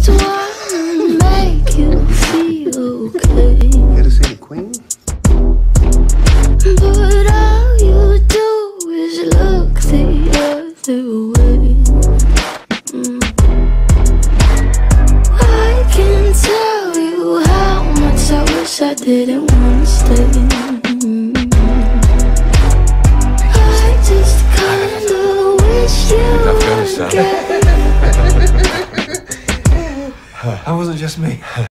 wanna make you feel okay. Here to see the queen? But all you do is look the other way. I can tell you how much I wish I didn't want to stay. I just kinda wish you would get. That wasn't just me.